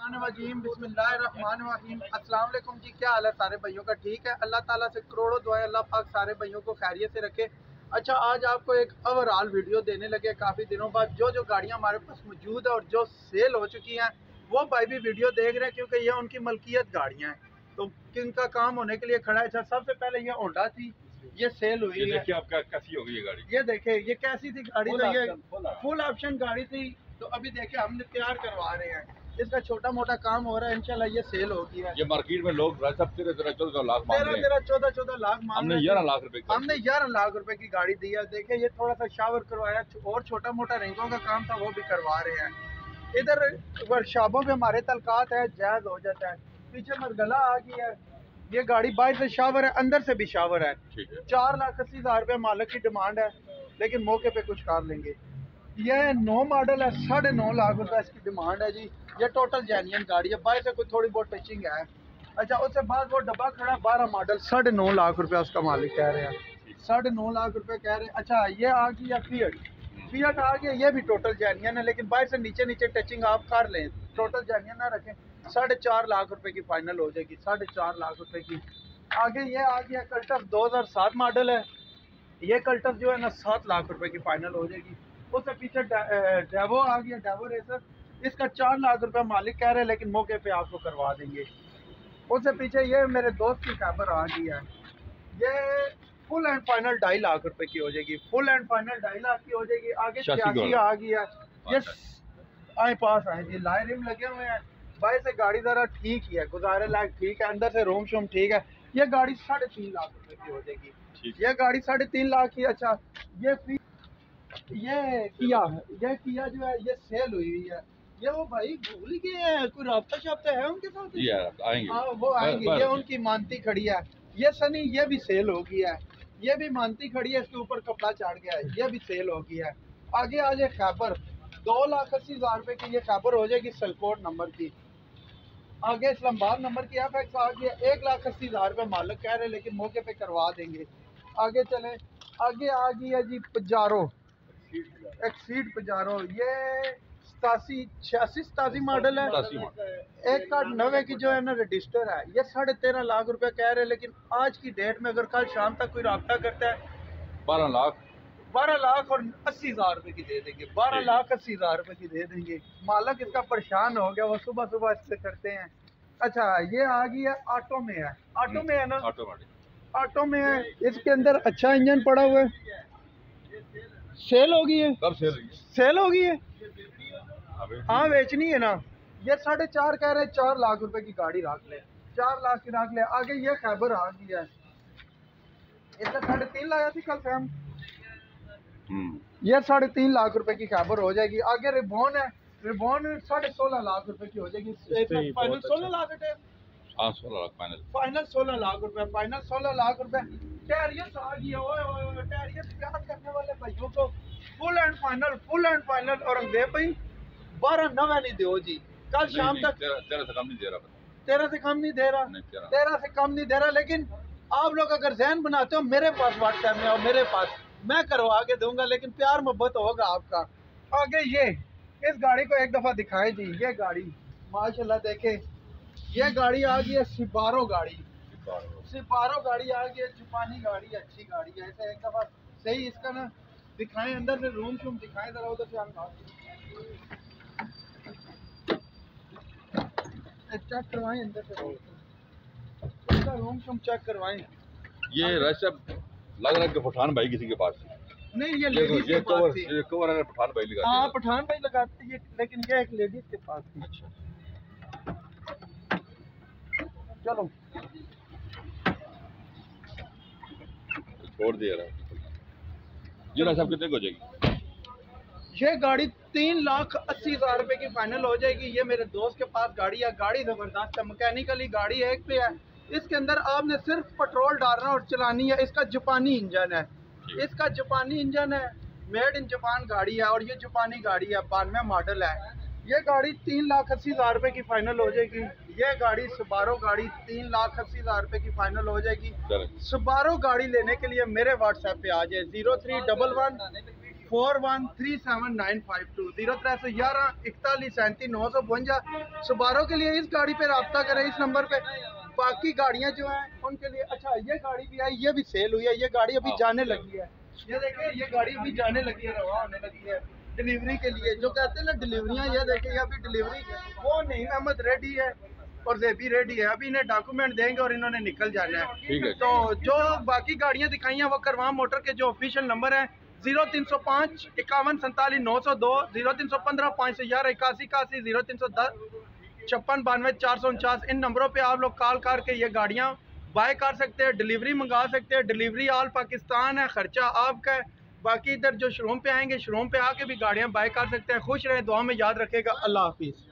बिस्मिल्लाहिर्रहमानिर्रहीम बिस्मिल्लाहिर्रहमानिर्रहीम। अस्सलाम वालेकुम जी, क्या हाल है सारे भाइयों का? ठीक है, अल्लाह ताला से करोड़ों दुआएं, अल्लाह पाक सारे भाइयों को खैरियत से रखे। अच्छा, आज आपको एक ओवरऑल वीडियो देने लगे काफ़ी दिनों बाद। जो गाड़ियाँ हमारे पास मौजूद है और जो सेल हो चुकी हैं वो भाई भी वीडियो देख रहे हैं, क्योंकि ये उनकी मलकियत गाड़ियाँ हैं, तो किनका काम होने के लिए खड़ा है। अच्छा, सबसे पहले ये होंडा थी, ये सेल हुई है। देखिए आपका कैसी होगी ये गाड़ी, ये देखे ये कैसी थी गाड़ी, तो ये फुल ऑप्शन गाड़ी थी। तो अभी देखे हमने तैयार करवा रहे हैं, इसका छोटा मोटा काम हो रहा है, इंशाल्लाह ये सेल होगी है। ये मार्केट में लोग 13-14 लाख मांग रहे हैं, 13-14 लाख मांग हमने रहे हैं। 11 लाख रुपए की हमने 11 लाख रुपए की गाड़ी दी है। देखे ये थोड़ा सा शावर करवाया और छोटा मोटा रिंगों का काम था वो भी करवा रहे हैं। इधर वर्कशॉपों पे हमारे तलकात है, जायज हो जाता है। पीछे मरगला आ गई है, ये गाड़ी बाहर से शावर है, अंदर से भी शावर है। 4,80,000 रुपये मालिक की डिमांड है, लेकिन मौके पे कुछ कर लेंगे। ये 9 मॉडल है, 9.5 लाख रुपए इसकी डिमांड है जी। ये टोटल जेन्युइन गाड़ी है, बाहर से कोई थोड़ी बहुत टचिंग है। अच्छा, उससे बाद वो डब्बा खड़ा 12 मॉडल, 9.5 लाख रुपए उसका मालिक कह रहे हैं, 9.5 लाख रुपए कह रहे हैं। अच्छा, ये आ गई है फिएट आ गया, ये भी टोटल जेन्युइन है, लेकिन बाहर से नीचे नीचे टचिंग आप कर लें, टोटल जेन्युइन ना रखें। 4.5 लाख रुपए की फाइनल हो जाएगी, 4.5 लाख रुपए की। आगे ये आ गया कल्टस, 2007 मॉडल है। ये कल्टस जो है ना 7 लाख रुपए की फाइनल हो जाएगी। उससे पीछे डेवो आ गया, डेवो रेसर, इसका 4 लाख रुपए मालिक कह रहे हैं, लेकिन मौके पे आपको करवा देंगे। उससे पीछे ये मेरे दोस्त की कैबर आ गई है, ये फुल एंड फाइनल 2.5 लाख रुपए की हो जाएगी, फुल एंड फाइनल 2.5 लाख की हो जाएगी। आगे 86 आ गई है, ये आए पास आए जी, लाए रिम लगे हुए हैं। बाहर से गाड़ी जरा ठीक ही है, गुजारे लायक ठीक है, अंदर से रोम शोम ठीक है। ये गाड़ी 3.5 लाख रुपए की हो जाएगी, ये गाड़ी 3.5 लाख की। अच्छा, ये किया जो है ये सेल हुई है। ये वो भाई भूल गए हैं, कोई राब्ता शाब्ता है उनके साथ? आएंगे, हाँ वो आएंगे। ये उनकी मानती खड़ी है, ये सनी, ये भी सेल हो गई है। ये भी मानती खड़ी है, इसके ऊपर कपड़ा चढ़ गया है, ये भी सेल हो गई है। आगे आ जाए खैबर, 2,80,000 रुपए की ये खैबर हो जाएगी, सलकोट नंबर की। आगे इस्लामाबाद नंबर की FX आ गई है, 1,80,000 रुपए मालिक कह रहे हैं, लेकिन मौके पे करवा देंगे। आगे चले, आगे आ गई है जी पजारो, एक्सीड पजारो, ये 86 मॉडल है, 1,90 की जो है ना रजिस्टर है। ये 13.5 लाख रुपए कह रहे हैं, लेकिन आज की डेट में अगर कल शाम तक कोई रब्ता करता है 12 लाख और 80,000 रुपए की दे देंगे, 12,80,000 रुपए की दे देंगे। मालक इसका परेशान हो गया, वो सुबह सुबह इससे करते हैं। अच्छा, ये आ गई है ऑटो में है, ऑटो में है ना, ऑटो में है, इसके अंदर अच्छा इंजन पड़ा हुआ है। सेल हो गई है, कब सेल हो गई है, हाँ बेचनी है ना। ये 4.5 कह रहे हैं, 4 लाख रुपए की गाड़ी रख ले, 4 लाख की रख ले। आगे ये खैबर आ गई है, इसका 3.5 लाया थी कल से हम, ये 3.5 लाख रुपए की खैबर हो जाएगी। आगे रिबॉन है, रिबॉन 16.5 लाख रुपए की हो जाएगी, फाइनल 16 लाख है, फाइनल 16 लाख रुपए, फाइनल 16 लाख रुपए। टैरियस आ गई है, टैरियस प्यार करने वाले भाइयों को फुल एंड फाइनल और अंग्रेज भाई 12,90 नहीं दो जी, कल शाम तक 13 से कम नहीं दे रहा, 13 से कम नहीं दे रहा, 13 से कम नहीं दे रहा। लेकिन आप लोग अगर जहन बनाते हो, मेरे पास व्हाट्सएप में और मेरे पास, मैं करवा के दूंगा, लेकिन प्यार मोहब्बत होगा आपका। आगे ये इस गाड़ी को एक दफा दिखाएं जी, ये गाड़ी माशाल्लाह देखे, ये गाड़ी आ गई है सिपारो गाड़ी, सिपारो गाड़ी आ गई है, जापानी गाड़ी, अच्छी गाड़ी है। ऐसे एक दफा सही इसका ना दिखाएं, अंदर से रूम शूम दिखाएं जरा, उधर से हम चेक करवाएं, अंदर से इसका रूम शूम चेक करवाएं। ये वैसे लग रहा है कि पठान भाई किसी के पास नहीं, ये लेडीज के पास थी। ये कवर है, पठान भाई लगाते हैं। हाँ पठान भाई लगाते हैं, लेकिन ये एक लेडीज के पास थी। अच्छा चलो छोड़ दिया रहा, ये ना सब कितने को हो जाएगी? ये गाड़ी 3,80,000 रुपए की फाइनल हो जाएगी। ये मेरे दोस्त के पास गाड़ी है, गाड़ी जबरदस्त है, मैकेनिकली गाड़ी एक पे है। इसके अंदर आपने सिर्फ पेट्रोल डालना और चलानी है। इसका जापानी इंजन है, इसका जापानी इंजन है, मेड इन जापान गाड़ी है, और ये जापानी गाड़ी है, 92 मॉडल है। ये गाड़ी 3,80,000 रुपए की फाइनल हो जाएगी। ये गाड़ी सुबारो गाड़ी 3,80,000 रुपए की फाइनल हो जाएगी। सुबारो गाड़ी लेने के लिए मेरे व्हाट्सएप पे आ जाए, 0311 41379520 0311 41 37 952। सुबारो के लिए इस गाड़ी पे रब्ता करें इस नंबर पे। बाकी गाड़ियां जो हैं उनके लिए, अच्छा ये गाड़ी भी आई, ये भी सेल हुई है, ये गाड़ी अभी जाने लगी है। ये देखिए ये गाड़ी अभी जाने लगी है, रवा होने लगी है डिलीवरी के लिए। जो कहते हैं ना डिलीवरियां, ये देखिए ये अभी डिलीवरी वो नहीं, अहमद रेडी है और जेबी रेडी है। अभी इन्हें डॉक्यूमेंट देंगे और इन्होंने निकल जाना है। ठीक है। तो जो बाकी गाड़ियां दिखाई हैं वो करवाम मोटर के जो ऑफिशियल नंबर है 0305 51 47 902, 0315 511 81 81, 0310 56 92 449। इन नंबरों पे आप लोग कॉल करके ये गाड़ियाँ बाय कर सकते हैं, डिलीवरी मंगा सकते हैं। डिलीवरी ऑल पाकिस्तान है, खर्चा आपका है। बाकी इधर जो शोरूम पे आएंगे, शोरूम पे आके भी गाड़ियाँ बाय कर सकते हैं। खुश रहें, दुआ में याद रखेगा। अल्लाह हाफिज़।